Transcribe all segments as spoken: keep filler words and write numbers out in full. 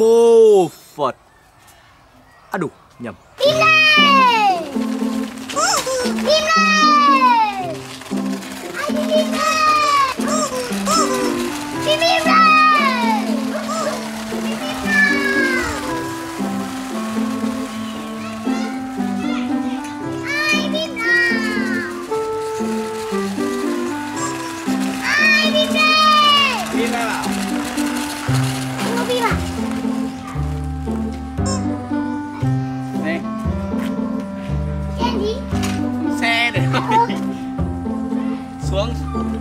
Mô Phật. À đủ, nhầm. Im lên! Im lên! Anh im lên! Im im lên! Ai im nào? Ai im lên! Im đây bảo. Anh có im à? Đây. Trên gì? Xe để xuống.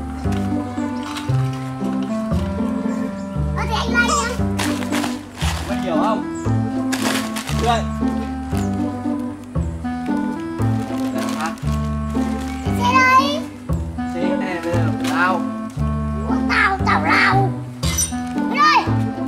Ờ thì anh lay nhá. Mày hiểu không? Đây. Đây hả? Xe đây. Xe này bây giờ phải lao. Ủa, tao, tao lao. Đi đây.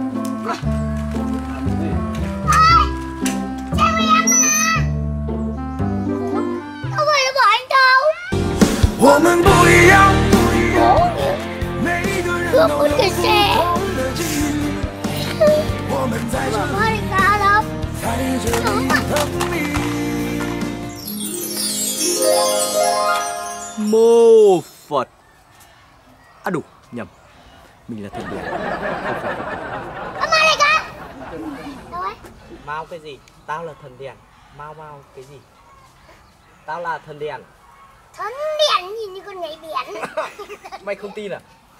Làm gì? Ôi, xe của em mà. Ủa, sao vậy nó bỏ anh đâu? 我们不一样， Ủa, 每个人 cướp 都 mất 有 cái 不 xe. 同的际遇。我们在这 Không có đi cả đâu. 在这里等你。 Mô Phật. À đủ, nhầm. Mình là thần điện, không phải Phật. Ông ai đây cả? Đâu ấy? Mau cái gì? Tao là thần đèn. Mau mau cái gì? Tao là thần đèn. Thần điện nhìn như con nhảy biển. Mày không tin à?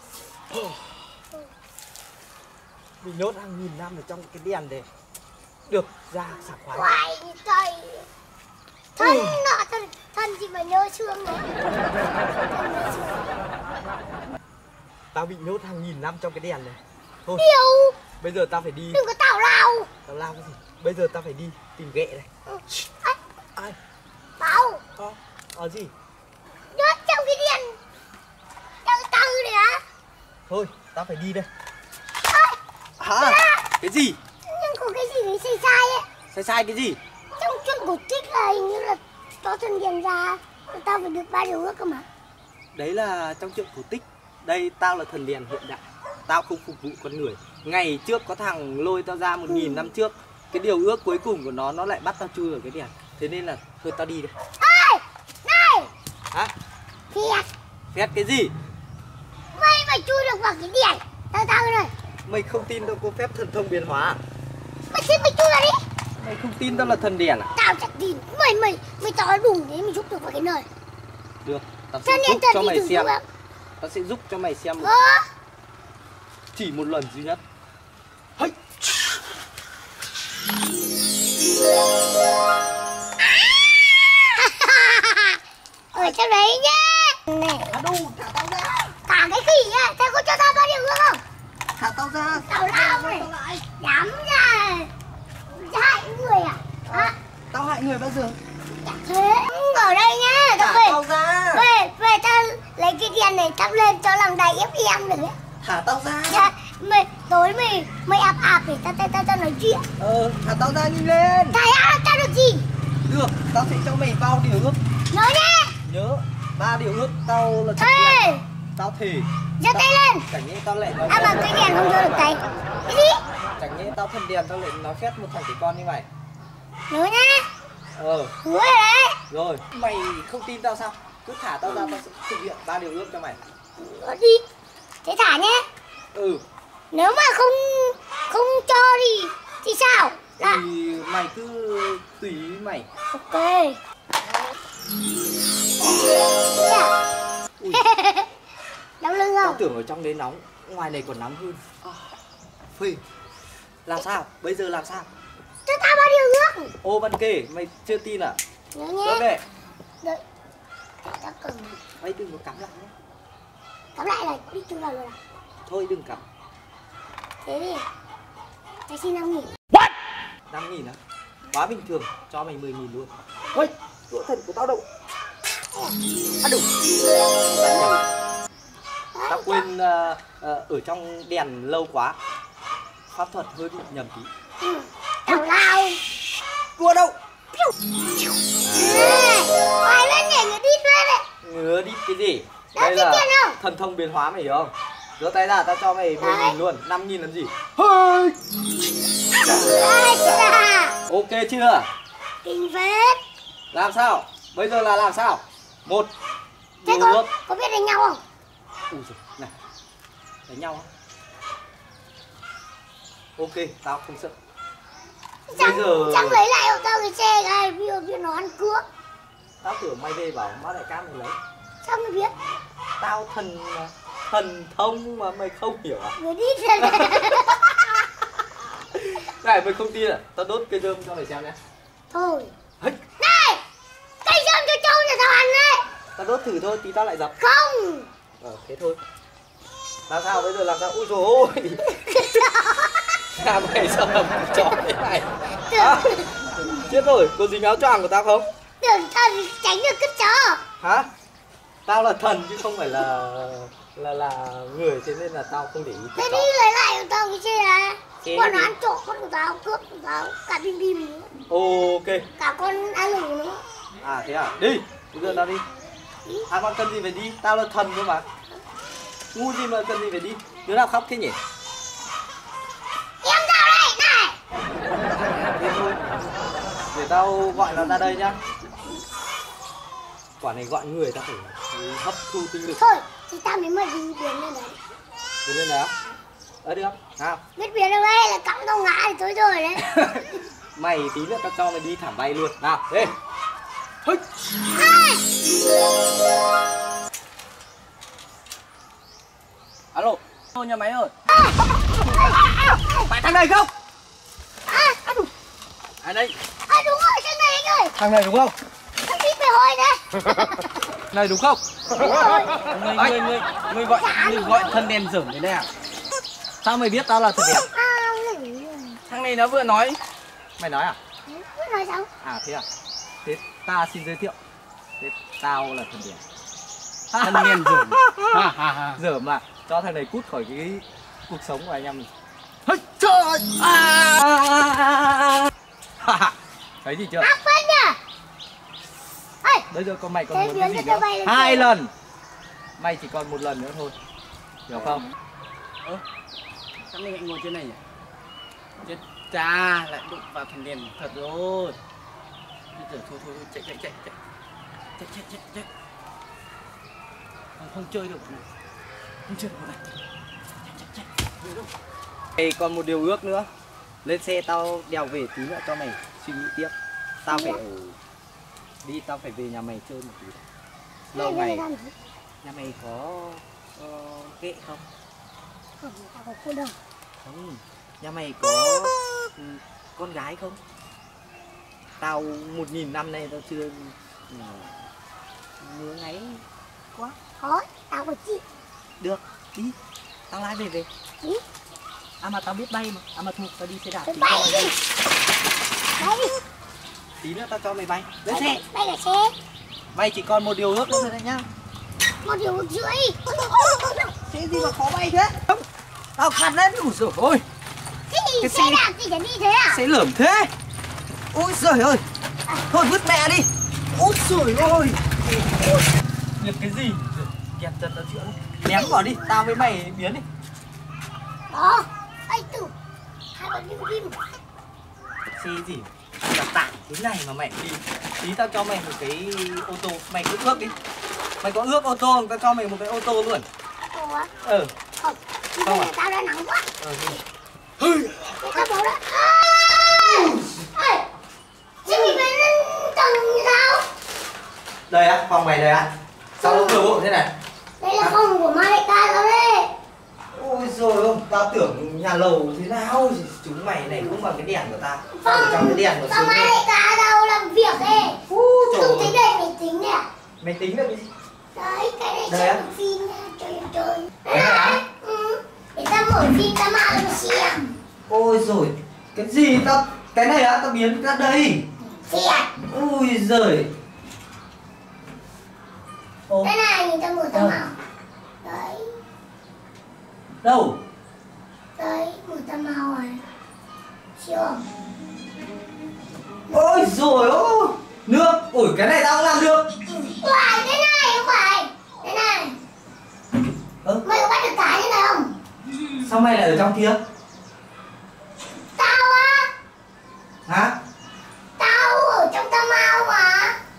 Mình nhốt hàng nghìn năm ở trong cái đèn này. Được ra sảng khoái. Quay như trời. Thân nọ thân, thân gì mà nhớ xương này. Thân nhớ xương. Tao bị nhốt hàng nghìn năm trong cái đèn này. Thôi, Điều. bây giờ tao phải đi. Đừng có tào lao. Tao lao cái gì? Bây giờ tao phải đi tìm ghệ này. Ừ. Ê, Ai? tao. Ờ, ờ gì? Nhốt trong cái điện. Trong tư này hả? Thôi, tao phải đi đây. Ê, Hả? Cái gì? nhưng có cái gì đấy sai sai ấy. Sai sai cái gì? Trong chuyện cổ tích là hình như là cho thần điện ra. Tao phải được ba điều ước cơ mà. Đấy là trong chuyện cổ tích. Đây tao là thần đèn hiện đại. Tao không phục vụ con người. Ngày trước có thằng lôi tao ra một nghìn năm trước. Cái điều ước cuối cùng của nó nó lại bắt tao chui vào cái đèn. Thế nên là thôi tao đi đây. Ê, này. Hả? Thiệt. Phét cái gì? Mày mà chui được vào cái điện. Tao tao rồi. Mày không tin tao có phép thần thông biến hóa à? Mày xin mày chui vào đi. Mày không tin tao là thần đèn à? Tao chẳng tin. Mày mày mày to đủ thế mày giúp được vào cái nơi. Được, tao sẽ Thần điện giúp thần cho thì mày đừng xem. giúp em. Tao sẽ giúp cho mày xem một, Ơ. chỉ một lần duy nhất. Hây. Ở trong đấy nhá. Này. À đâu, thả tao ra. Cả cái gì á? Tao có cho tao bao điều ước không? Thả tao ra. Tao lao này. Dám ra. Hại người à? Hả? Tao hại người bao giờ? Thế ở đây nhá. Tao Thả về. tao ra. Về về tao lấy cái tiền này tao lên cho làm đài ép em được đấy. Thả tao ra. Dạ, mày tối mày mày áp áp để tao tao tao tao nói chuyện. Ờ, thả tao ra nhanh lên. Thầy áp tao được gì? Được, tao sẽ cho mày bao điều ước. Nhớ nhá. Nhớ, ba điều ước tao là thần Ê, đèn. Tao thề. giơ tay lên. Chẳng nhẽ tao lại nói À mà cái đèn không giơ được tay. Cái gì? Chẳng nhẽ tao thần đèn tao lại nói phép một thằng trẻ con như mày. Nhớ nhá. Ờ, Hứa rồi đấy. rồi. Mày không tin tao sao? Cứ thả tao ra tao sẽ thực hiện ba điều ước cho mày. Có đi. Thế thả nhé. Ừ. Nếu mà không không cho thì thì sao? Là Thì mày cứ tùy ý mày. ok. Dạ. Ui, Đau lưng tao không? tưởng ở trong đấy nóng, ngoài này còn nóng hơn. À, phê. Làm sao? Bây giờ làm sao? Cho tao bao điều ước. Ô Văn Kê, mày chưa tin à? Nhớ Đưa nhé. về. Đợi. Tao cần. Mày đừng có cắm lại nhé. Cắm lại này, đi chui vào luôn à? Thôi đừng cắm. Thế đi. Tao xin năm nghìn. năm nghìn á? Quá bình thường, cho mày mười nghìn luôn. Ôi, chỗ thần của tao đâu? À đủ. Tao quên uh, uh, ở trong đèn lâu quá. Pháp thuật hơi bị nhầm tí. Ừ. Tào lao. Đùa đâu? Hoài lên nhảy người đi lên đấy. Ngứa đi cái gì? Đã Đây biết là tiền không? thần thông biến hóa mày hiểu không? Giơ tay ra tao cho mày mười Đấy. nghìn luôn, năm nghìn làm gì? Hơi. Ai da. Ok chưa? Kinh phết. Làm sao? Bây giờ là làm sao? Một. Thế Đổ có, nước. có biết đánh nhau không? Ui giời, này. Đánh nhau á? Ok, tao không sợ. Chẳng, Bây giờ chẳng lấy lại của tao cái xe này, bây giờ biết nó ăn cướp. tao tưởng mày về bảo má đại ca mày lấy. Sao mày biết? Tao thần thần thông mà mày không hiểu à? Người đi ra đây. Này mày không tin à? Tao đốt cây rơm cho mày xem nhé. Thôi. Hích. Này! Cây rơm cho trâu nhà tao ăn đấy. Tao đốt thử thôi, tí tao lại dập. Không. Ờ thế thôi. Làm sao bây giờ làm sao? Ui dồi ôi. À mày sao làm trò thế này? À, chết rồi, có dính áo choàng của tao không? Tưởng thần tránh được cứt chó. Hả? Tao là thần chứ không phải là là là người, thế nên là tao không để ý. Thế đi lấy lại của tao cái xe này. Xe Con gì? nó ăn trộm con của tao, cướp của tao, cả bim bim nữa. Ok. Cả con ăn lù nữa. À thế à? Đi, bây giờ tao đi. À con cần gì phải đi? Tao là thần cơ mà. Ngu gì mà cần gì phải đi? Đứa nào khóc thế nhỉ? Em tao đây, này. Thế thôi. Để tao gọi nó ra đây nhá. Quả này gọi người ta phải hấp thu tinh lực. Thôi, thì tao mới mời đi biến lên đấy. Biến lên đó. Ờ được. Nào. Biết biến được đây là cắm tao ngã thì tối rồi đấy. Mày tí nữa tao cho mày đi thẳng bay luôn. Nào, đi. Hích. Alo. Ô nhà máy ơi. Phải thằng này không? À, à, đúng. Ai đây? À đúng rồi, thằng này anh ơi. Thằng này đúng không? Thằng đi về hồi đấy. Này đúng không? Đúng rồi. Ngươi ngươi ngươi ngươi gọi ngươi gọi thân đen dởm đến đây à? Sao mày biết tao là thân đen? À, Thằng này nó vừa nói. Mày nói à? biết nói sao? À thế à? Thế ta xin giới thiệu. Thế tao là thân đen. Thân đen dởm. Ha ha ha. Dởm mà cho thằng này cút khỏi cái cuộc sống của anh em mình. Hây, trời ơi. À. Thấy gì chưa? Ác phết nhỉ? Ê, Bây giờ con mày còn thế muốn cái biến gì cho tao nữa? bay lên Hai trời. lần. Mày chỉ còn một lần nữa thôi. Hiểu không? Ơ, sao mày lại ngồi trên này nhỉ? Chết cha, lại đụng vào thằng đèn thật rồi. Bây giờ thôi thôi thôi, chạy chạy chạy chạy. Chạy chạy chạy chạy. Không, không chơi được. Không chơi được này. Chạy chạy chạy. Được đâu. Mày còn một điều ước nữa. Lên xe tao đèo về tí nữa cho mày suy nghĩ tiếp. Tao phải ở đi, tao phải về nhà mày chơi một tí. Lâu Này, ngày bây giờ làm gì? nhà mày có uh, ghệ không? Không, tao có cô đâu. Không. Nhà mày có ừ, con gái không? Tao một nghìn năm nay tao chưa ừ, ngứa ngáy quá. Thôi, tao có chị. Được, đi. Tao lái về về. Đi. À mà tao biết bay mà. À mà thôi, tao đi xe đạp. Tao tí bay cho mày đi. bay. Bay. Tí nữa tao cho mày bay. Lên Bay, xe. bay cả xe. Mày chỉ còn một điều ước nữa thôi đấy nhá. Một điều một rưỡi. Xe gì mà khó bay thế? Không. Tao khát lên. Ui dồi ôi. Cái gì Cái xe xe- đạp gì chẳng đi thế à? Xe lởm thế. Ôi giời ơi. Thôi vứt mẹ đi. Ôi giời ơi. Việc cái gì? Kẹt chân tao chữa. Ném vào đi. Tao với mày biến đi. Đó. Ây tử. Hai con bim bim. Xe gì? Là tải thế này mà mày đi. Tí tao cho mày một cái ô tô. Mày cứ ước đi. Mày có ước ô tô, tao cho mày một cái ô tô luôn. Ủa? Ừ. Không. Bây Không giờ à? tao đã nắng quá. Ờ đi. Để tao bảo đó. Ê! Chị bị bên tầng như sao? Đây á, phòng mày đây á. Sao nó vừa bộ thế này? Đây là phòng của Mai ca tao đây. Ôi rồi không, tao tưởng nhà lầu thế nào. Chúng mày này không bằng cái đèn của tao. Phòng, Ở trong cái đèn của phòng Mai ca tao làm việc đây. Ui Không thấy trời. đây mày tính nè. Mày tính được cái gì? Đấy, cái này Đây xem á? phim nha. Trời ơi trời. Cái này á? Ừ. Để tao mở phim tao mà làm xem. Ôi rồi, cái gì tao, cái này á, tao biến ra đây. Xem. Ui giời. Ô, Cái này nhìn tao mở tao Ờ. màu. Đấy, đâu? đấy, mở tao màu này. Chưa? Ôi rồi ôi. Nước, ủi cái này tao cũng làm được. Phải, cái này không phải. Cái này. Ơ, Mày có bắt được cái như này không? sao mày lại ở trong kia? Tao á,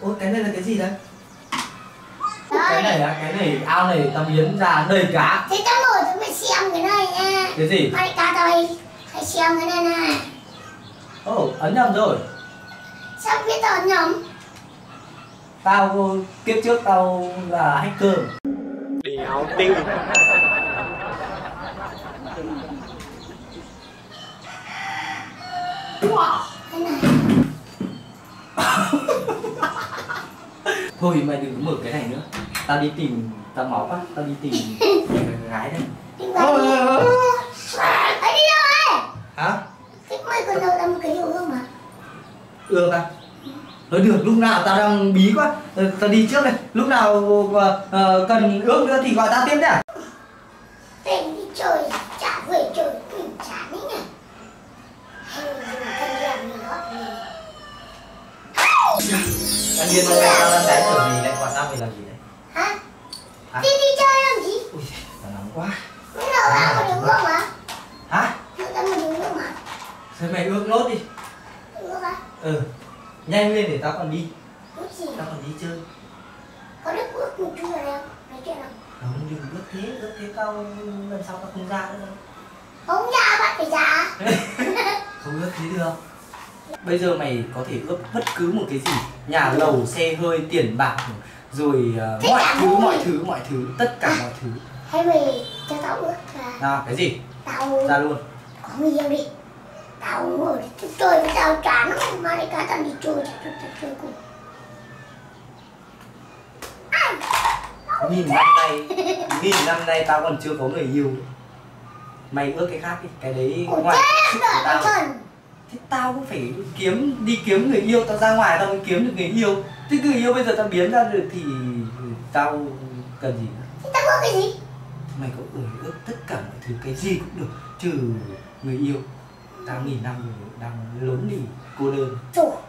Ôi cái này là cái gì đấy? Đây. Cái này á, cái này ao này tao biến ra đầy cá. Thế tao mở cho mày xem cái này nha. Cái gì? Mày cá tao hãy, hãy xem cái này này. Ồ, oh, ấn nhầm rồi. Sao biết tao ấn nhầm? Tao kiếp trước tao là hacker. Đéo tin. Wow. Cái này. Thôi mày đừng mở cái này nữa. Tao đi tìm, tao máu quá, tao đi tìm gái đây. Tìm gái đi. Ấy đi đâu ấy? Hả? Thế mày còn đâu ra một cái yêu không mà? Được à? Nói được, lúc nào tao đang bí quá. Tao đi trước đây. Lúc nào uh, uh, cần ước nữa thì gọi tao tiếp nhá. Tên đi chơi, chả về chơi, mình chán ấy nhỉ. Hay dùng thân làm mình gọi mình. Anh Điên hôm nay tao đang đánh kiểu gì lại gọi tao về làm gì đấy? Hả? Hả? Đi đi chơi làm gì? Ui, tao nóng quá. Lúc nào ra một đứa ước mà? Hả? Lúc ra một đứa ước mà? Thôi mày ước nốt đi. Ước á? Ừ. Nhanh lên để tao còn đi. Ước gì? Tao còn đi chơi. Có đức ước một chút rồi đâu? Nói chuyện không? Không, đừng ước thế, ước thế tao lần sau tao không ra nữa đâu. Không ra bạn phải ra. Không ước thế được. Bây giờ mày có thể ước bất cứ một cái gì, nhà lầu, xe hơi, tiền bạc, rồi uh, Thế mọi cả thứ, vui. mọi thứ, mọi thứ, tất cả mọi thứ. Hay mày cho tao ước là Nào, cái gì? tao Ra luôn. có người yêu đi. Tao ngồi đi chơi với tao chán lắm. Mà lại cả tao đi chơi, tao tao chơi cùng. Nghìn năm nay, nghìn năm nay tao còn chưa có người yêu. Mày ước cái khác đi, cái đấy Ủa ngoài chết sức rồi của cái tao. thần. Thế tao cũng phải kiếm, đi kiếm người yêu, tao ra ngoài tao mới kiếm được người yêu. Thế người yêu bây giờ tao biến ra được thì tao cần gì nữa? Thế tao ước cái gì? Mày có ước ước tất cả mọi thứ, cái gì cũng được, trừ người yêu. Tao nghìn năm rồi, đang lớn đi, cô đơn. Chủ